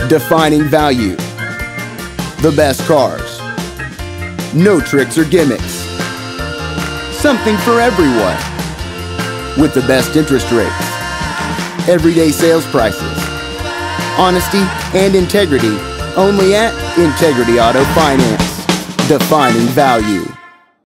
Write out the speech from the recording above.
Defining value. The best cars. No tricks or gimmicks. Something for everyone. With the best interest rates. Everyday sales prices. Honesty and integrity only at Integrity Auto Finance. Defining value.